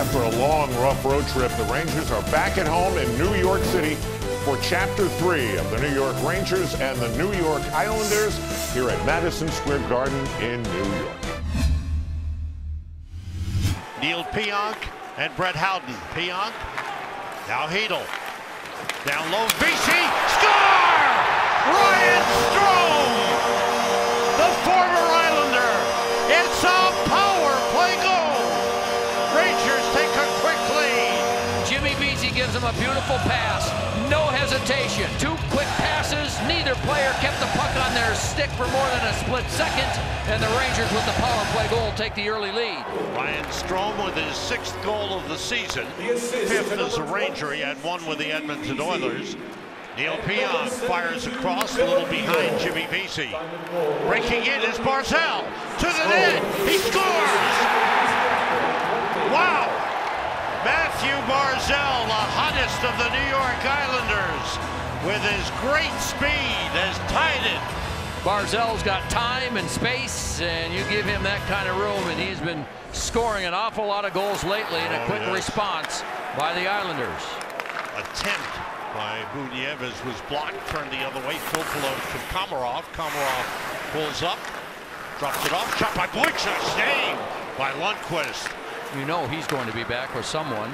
After a long, rough road trip, the Rangers are back at home in New York City for Chapter 3 of the New York Rangers and the New York Islanders here at Madison Square Garden in New York. Neil Pionk and Brett Howden. Pionk, now Hedl. Down low, Vesey, score! Ryan Strome, the former Islander. It's a power play goal. Rangers take a quick lead. Jimmy Vesey gives him a beautiful pass. No hesitation. 2 quick passes. Neither player kept the puck on their stick for more than a split second. And the Rangers, with the power play goal, take the early lead. Ryan Strome with his 6th goal of the season. 5th as a Ranger. He had 1 with the Edmonton Oilers. Neil Pionk fires across, a little behind Jimmy Vesey. Breaking in is Barzal. To the net. He scores! Wow! Matthew Barzal, the hottest of the New York Islanders, with his great speed, has tied it. Barzal's got time and space, and you give him that kind of room, and he's been scoring an awful lot of goals lately in a quick response by the Islanders. Attempt by Budievas was blocked, turned the other way, Filppula to Komarov. Komarov pulls up, drops it off, shot by Boychuk, saved by Lundqvist. You know he's going to be back or someone.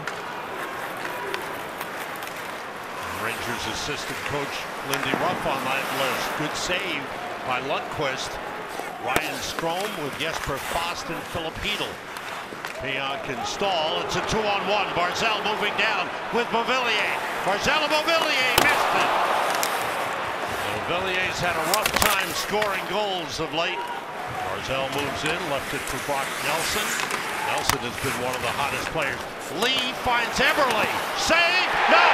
Rangers assistant coach Lindy Ruff on that list. Good save by Lundqvist. Ryan Strome with Jesper Fast and Philip Hedl. Pionk and Stahl. It's a 2-on-1. Barzal moving down with Beauvillier. Barzal and Beauvillier missed it. Beauvillier's had a rough time scoring goals of late. Barzal moves in, left it for Brock Nelson. Nelson has been one of the hottest players. Lee finds Eberle. Save? No!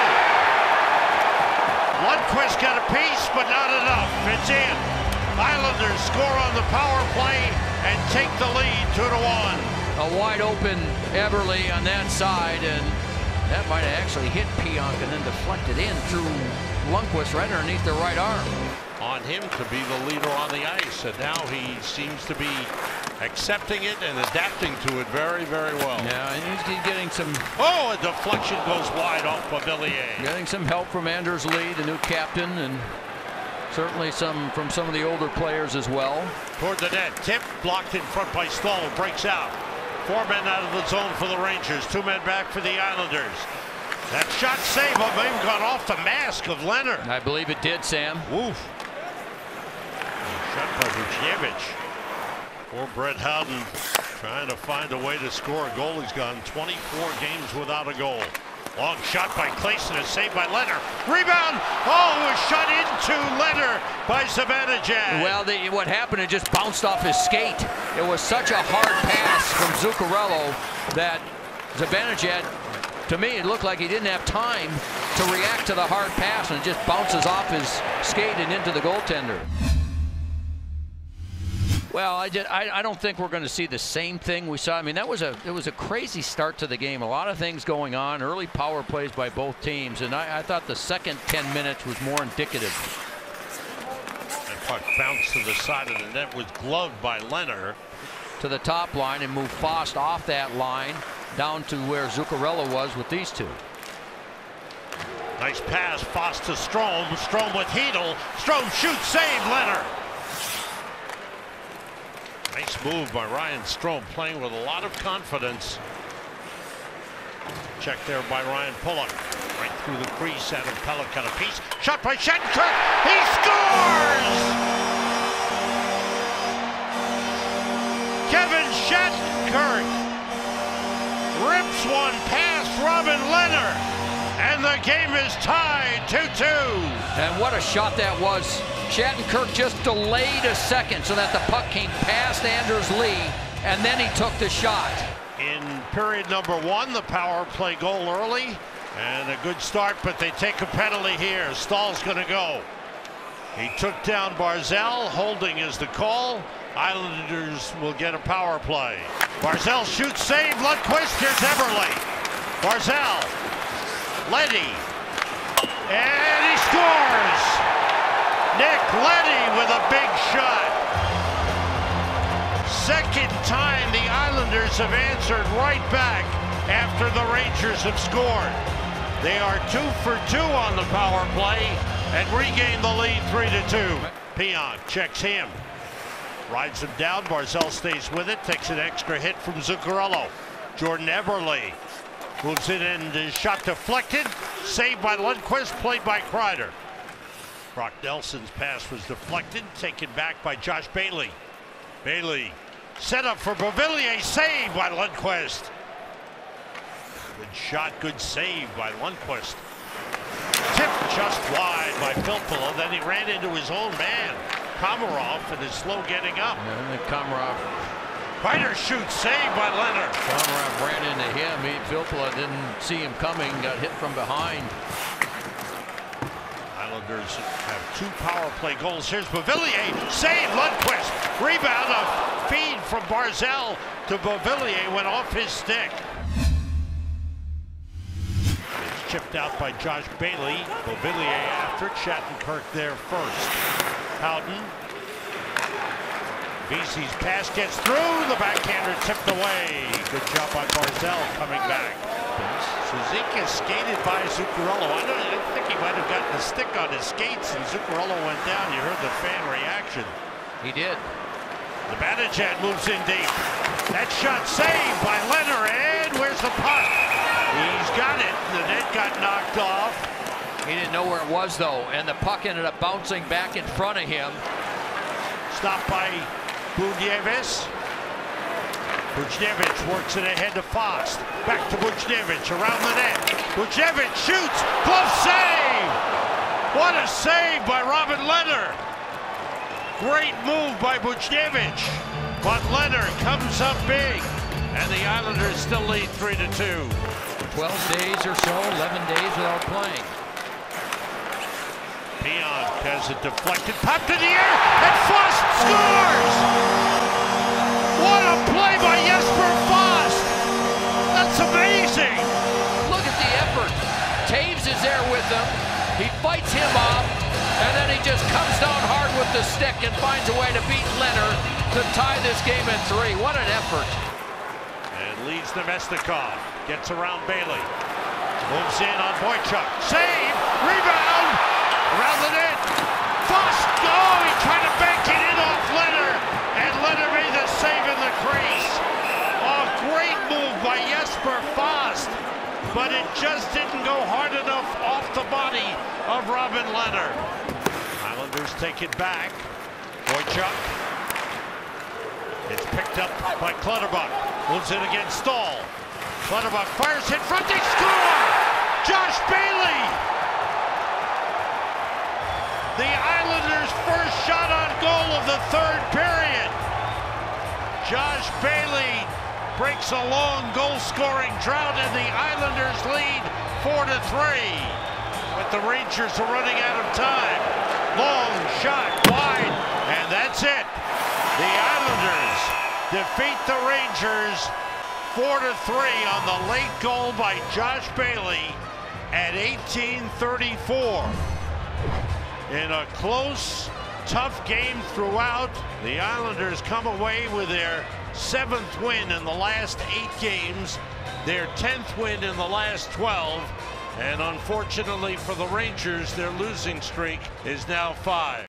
Lundqvist got a piece, but not enough. It's in. Islanders score on the power play and take the lead 2-1. A wide open Eberle on that side, and that might have actually hit Pionk and then deflected in through Lundqvist right underneath the right arm. On him to be the leader on the ice, and now he seems to be accepting it and adapting to it very, very well. Yeah, and he's getting some... Oh, a deflection goes wide off Beauvillier. Getting some help from Anders Lee, the new captain, and certainly some from some of the older players as well. Toward the net, tip blocked in front by Stahl, breaks out. 4 men out of the zone for the Rangers, 2 men back for the Islanders. That shot save of him got off the mask of Leonard. I believe it did, Sam. Woof. Shot by Vucevic. Poor Brett Howden trying to find a way to score a goal. He's gone 24 games without a goal. Long shot by Clayson, a save by Leonard. Rebound! Oh, it was shot into Leonard by Zibanejad. Well, what happened, it just bounced off his skate. It was such a hard pass from Zuccarello that Zibanejad, to me, it looked like he didn't have time to react to the hard pass, and it just bounces off his skate and into the goaltender. Well, I don't think we're going to see the same thing we saw. I mean, it was a crazy start to the game. A lot of things going on, early power plays by both teams, and I thought the second 10 minutes was more indicative. That puck bounced to the side of the net, was gloved by Leonard. To the top line and moved Fast off that line down to where Zuccarello was with these 2. Nice pass, Fast to Strome. Strome with Hedl. Strome shoots, save Leonard. Nice move by Ryan Strome, playing with a lot of confidence. Check there by Ryan Pulock. Right through the crease, Adam Pelech got a piece. Shot by Shattenkirk. He scores! Kevin Shattenkirk rips one past Robin Leonard, and the game is tied 2-2. And what a shot that was. Shattenkirk just delayed a second so that the puck came past Anders Lee, and then he took the shot. In period number 1, the power play goal early, and a good start, but they take a penalty here. Stahl's going to go. He took down Barzal. Holding is the call. Islanders will get a power play. Barzal shoots, save. Lundqvist. Here's Eberle. Barzal. Leddy. And he scores. Nick Leddy with a big shot. Second time the Islanders have answered right back. after the Rangers have scored. They are 2 for 2 on the power play and regain the lead 3-2. Peon checks him. Rides him down. Barzal stays with it. Takes an extra hit from Zuccarello. Jordan Eberle moves it in. His shot deflected. Saved by Lundqvist. Played by Kreider. Brock Nelson's pass was deflected. Taken back by Josh Bailey. Bailey set up for Beauvillier. Saved by Lundqvist. Good shot. Good save by Lundqvist. Tipped just wide by Filppula. Then he ran into his own man, Komarov, and is slow getting up. And then Komarov. Kreider shoots, saved by Leonard. Komarov ran into him. Filppula didn't see him coming, got hit from behind. Islanders have 2 power play goals. Here's Beauvillier, save Lundqvist. Rebound, a feed from Barzal to Beauvillier, went off his stick. It's chipped out by Josh Bailey. Beauvillier after it. Shattenkirk there first. Houghton. Vesey's pass gets through. The backhander tipped away. Good job by Barzal coming back. Cizikas skated by Zuccarello. I think he might have gotten a stick on his skates and Zuccarello went down. You heard the fan reaction. He did. The Zibanejad moves in deep. That shot saved by Leonard. And where's the puck? He's got it. The net got knocked off. He didn't know where it was, though, and the puck ended up bouncing back in front of him. Stopped by Buchnevich. Buchnevich works it ahead to Fost. Back to Buchnevich around the net. Buchnevich shoots. Glove save! What a save by Robin Lehner. Great move by Buchnevich. But Lehner comes up big. And the Islanders still lead 3-2. 12 days or so, 11 days without playing. Peon has it deflected, popped in the air, and Fost scores! What a play by Jesper Fost! That's amazing! Look at the effort. Taves is there with him. He fights him off, and then he just comes down hard with the stick and finds a way to beat Leonard to tie this game in 3. What an effort. And leads Namestnikov. Gets around Bailey. Moves in on Boychuk. Save! Rebound! Around the net. Fost! Oh, he tried to bank it in off Leonard. And Leonard made the save in the crease. Oh, great move by Jesper Fost. But it just didn't go hard enough off the body of Robin Leonard. Islanders take it back. Boychuk. It's picked up by Clutterbuck. Moves in against Stahl. Clutterbuck fires, hit front, they score! Josh Bailey! The Islanders' first shot on goal of the 3rd period. Josh Bailey breaks a long goal-scoring drought and the Islanders lead 4-3. But the Rangers are running out of time. Long shot wide, and that's it. The Islanders defeat the Rangers 4-3 on the late goal by Josh Bailey at 18:34. In a close, tough game throughout, the Islanders come away with their 7th win in the last 8 games, their 10th win in the last 12, and unfortunately for the Rangers, their losing streak is now 5.